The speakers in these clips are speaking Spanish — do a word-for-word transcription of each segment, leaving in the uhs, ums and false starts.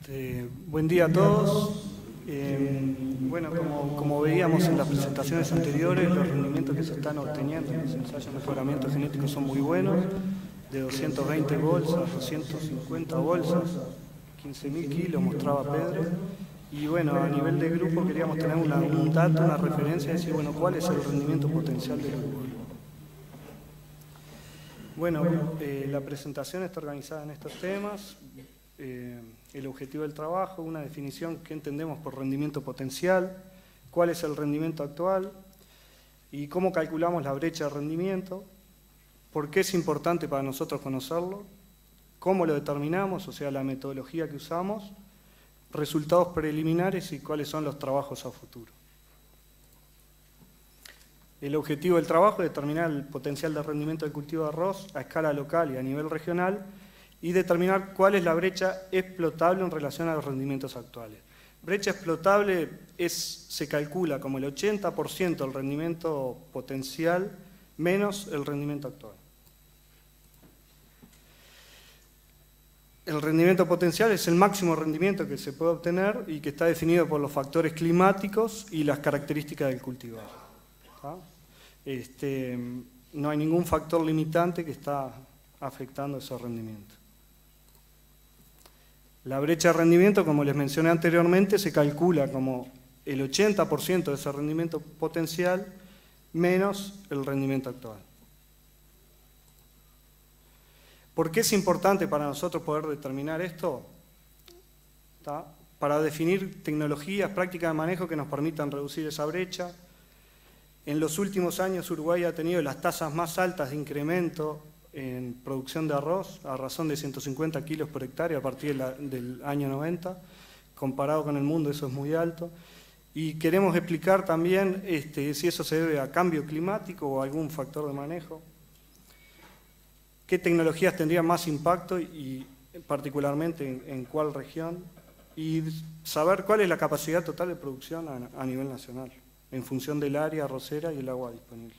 Este, buen día a todos. Eh, bueno, como, como veíamos en las presentaciones anteriores, los rendimientos que se están obteniendo en los ensayos de mejoramiento genético son muy buenos, de doscientas veinte bolsas, doscientas cincuenta bolsas, quince mil kilos mostraba Pedro. Y bueno, a nivel de grupo queríamos tener una, un dato, una referencia, y decir, bueno, ¿cuál es el rendimiento potencial del grupo? Bueno, eh, la presentación está organizada en estos temas. Eh, el objetivo del trabajo, una definición que entendemos por rendimiento potencial, cuál es el rendimiento actual y cómo calculamos la brecha de rendimiento, por qué es importante para nosotros conocerlo, cómo lo determinamos, o sea, la metodología que usamos, resultados preliminares y cuáles son los trabajos a futuro. El objetivo del trabajo es determinar el potencial de rendimiento del cultivo de arroz a escala local y a nivel regional y determinar cuál es la brecha explotable en relación a los rendimientos actuales. Brecha explotable es, se calcula como el ochenta por ciento del rendimiento potencial menos el rendimiento actual. El rendimiento potencial es el máximo rendimiento que se puede obtener y que está definido por los factores climáticos y las características del cultivar. ¿Ah? Este, no hay ningún factor limitante que está afectando ese rendimiento. La brecha de rendimiento, como les mencioné anteriormente, se calcula como el ochenta por ciento de ese rendimiento potencial menos el rendimiento actual. ¿Por qué es importante para nosotros poder determinar esto? ¿Tá? Para definir tecnologías, prácticas de manejo que nos permitan reducir esa brecha. En los últimos años Uruguay ha tenido las tasas más altas de incremento en producción de arroz, a razón de ciento cincuenta kilos por hectárea a partir de la, del año noventa. Comparado con el mundo eso es muy alto. Y queremos explicar también este, si eso se debe a cambio climático o a algún factor de manejo. ¿Qué tecnologías tendrían más impacto y particularmente en, en cuál región? Y saber cuál es la capacidad total de producción a, a nivel nacional, en función del área arrocera y el agua disponible.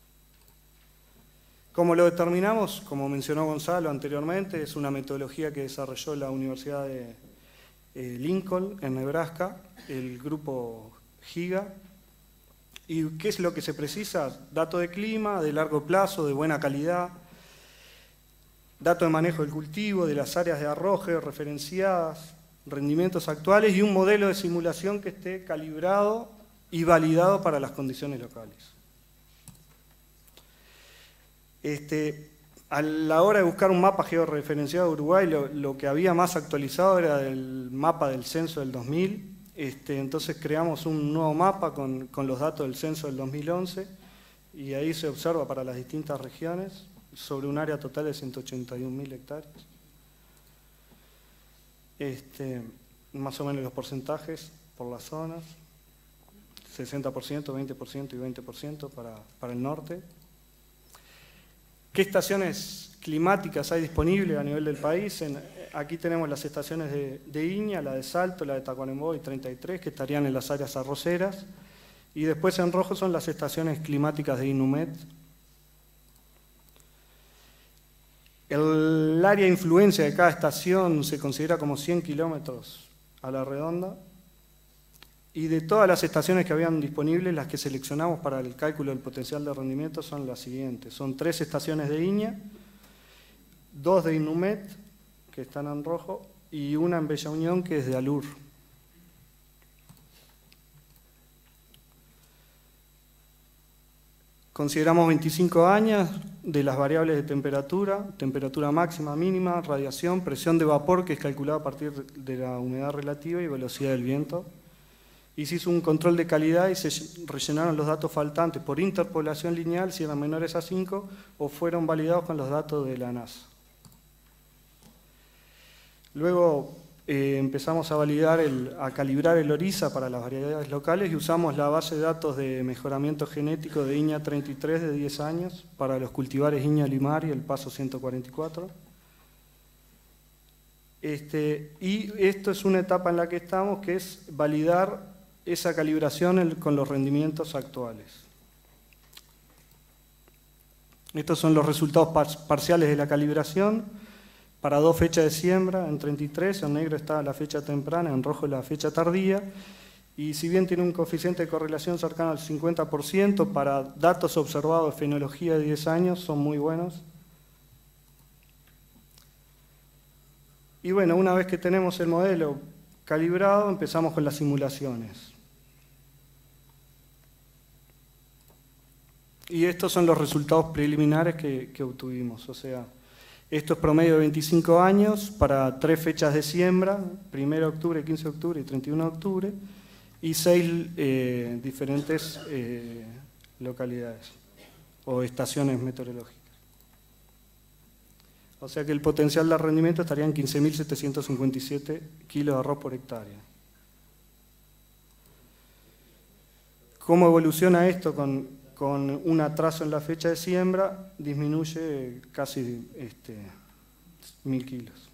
¿Cómo lo determinamos? Como mencionó Gonzalo anteriormente, es una metodología que desarrolló la Universidad de eh, Lincoln en Nebraska, el grupo GIGA. ¿Y qué es lo que se precisa? Datos de clima, de largo plazo, de buena calidad, datos de manejo del cultivo, de las áreas de arroje referenciadas, rendimientos actuales y un modelo de simulación que esté calibrado y validado para las condiciones locales. Este, a la hora de buscar un mapa georreferenciado de Uruguay, lo, lo que había más actualizado era el mapa del censo del dos mil, este, entonces creamos un nuevo mapa con, con los datos del censo del dos mil once y ahí se observa para las distintas regiones sobre un área total de ciento ochenta y un mil hectáreas. Este, más o menos los porcentajes por las zonas, sesenta por ciento, veinte por ciento y veinte por ciento para, para el norte. ¿Qué estaciones climáticas hay disponibles a nivel del país? En, aquí tenemos las estaciones de, de Iña, la de Salto, la de Tacuarembó y treinta y tres, que estarían en las áreas arroceras. Y después en rojo son las estaciones climáticas de Inumet. El área de influencia de cada estación se considera como cien kilómetros a la redonda. Y de todas las estaciones que habían disponibles, las que seleccionamos para el cálculo del potencial de rendimiento son las siguientes. Son tres estaciones de Iña, dos de Inumet, que están en rojo, y una en Bella Unión, que es de Alur. Consideramos veinticinco años de las variables de temperatura, temperatura máxima, mínima, radiación, presión de vapor, que es calculada a partir de la humedad relativa y velocidad del viento. Y se hizo un control de calidad y se rellenaron los datos faltantes por interpolación lineal si eran menores a cinco o fueron validados con los datos de la NASA. Luego eh, empezamos a validar, el, a calibrar el ORIZA para las variedades locales y usamos la base de datos de mejoramiento genético de Iña treinta y tres de diez años para los cultivares Iña Limar y el Paso ciento cuarenta y cuatro. Este, y esto es una etapa en la que estamos, que es validar esa calibración con los rendimientos actuales. Estos son los resultados par- parciales de la calibración. para dos fechas de siembra, en treinta y tres, en negro está la fecha temprana, en rojo la fecha tardía, y si bien tiene un coeficiente de correlación cercano al cincuenta por ciento, para datos observados de fenología de diez años son muy buenos. Y bueno, una vez que tenemos el modelo calibrado, empezamos con las simulaciones. Y estos son los resultados preliminares que, que obtuvimos, o sea, esto es promedio de veinticinco años para tres fechas de siembra, primero de octubre, quince de octubre y treinta y uno de octubre, y seis eh, diferentes eh, localidades o estaciones meteorológicas. O sea que el potencial de rendimiento estaría en quince mil setecientos cincuenta y siete kilos de arroz por hectárea. ¿Cómo evoluciona esto con, con un atraso en la fecha de siembra? Disminuye casi este, mil kilos.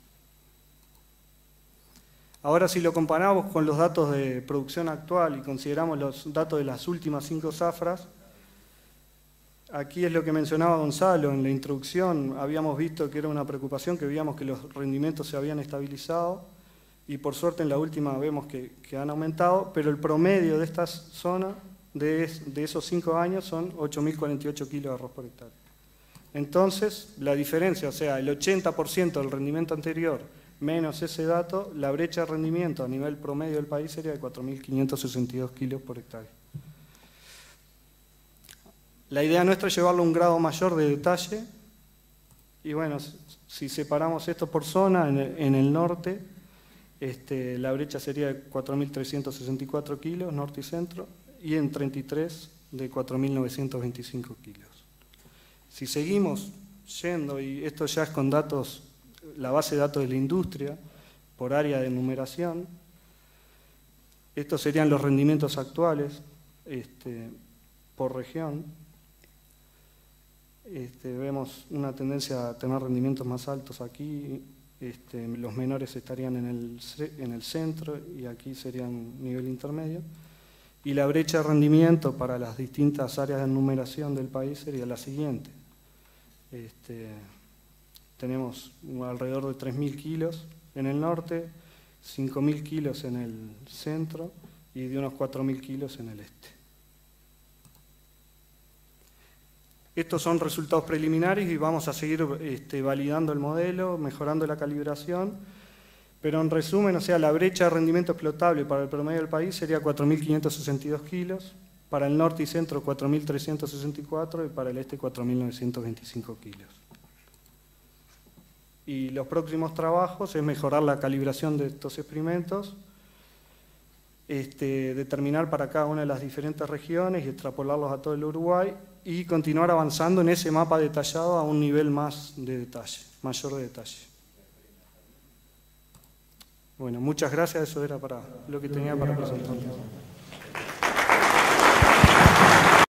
Ahora, si lo comparamos con los datos de producción actual y consideramos los datos de las últimas cinco zafras, aquí es lo que mencionaba Gonzalo en la introducción. Habíamos visto que era una preocupación, que veíamos que los rendimientos se habían estabilizado y por suerte en la última vemos que, que han aumentado, pero el promedio de esta zona, de, de esos cinco años, son ocho mil cuarenta y ocho kilos de arroz por hectárea. Entonces, la diferencia, o sea, el ochenta por ciento del rendimiento anterior menos ese dato, la brecha de rendimiento a nivel promedio del país sería de cuatro mil quinientos sesenta y dos kilos por hectárea. La idea nuestra es llevarlo a un grado mayor de detalle, y bueno, si separamos esto por zona, en el, en el norte, este, la brecha sería de cuatro mil trescientos sesenta y cuatro kilos, norte y centro, y en treinta y tres de cuatro mil novecientos veinticinco kilos. Si seguimos yendo, y esto ya es con datos, la base de datos de la industria, por área de numeración, estos serían los rendimientos actuales este, por región. Este, vemos una tendencia a tener rendimientos más altos aquí, este, los menores estarían en el, en el centro y aquí serían nivel intermedio. Y la brecha de rendimiento para las distintas áreas de numeración del país sería la siguiente. Este, tenemos alrededor de tres mil kilos en el norte, cinco mil kilos en el centro y de unos cuatro mil kilos en el este. Estos son resultados preliminares y vamos a seguir este, validando el modelo, mejorando la calibración, pero en resumen, o sea, la brecha de rendimiento explotable para el promedio del país sería cuatro mil quinientos sesenta y dos kilos, para el norte y centro cuatro mil trescientos sesenta y cuatro y para el este cuatro mil novecientos veinticinco kilos. Y los próximos trabajos es mejorar la calibración de estos experimentos, este, determinar para cada una de las diferentes regiones y extrapolarlos a todo el Uruguay y continuar avanzando en ese mapa detallado a un nivel más de detalle, mayor de detalle. Bueno, muchas gracias, eso era para lo que tenía para presentar.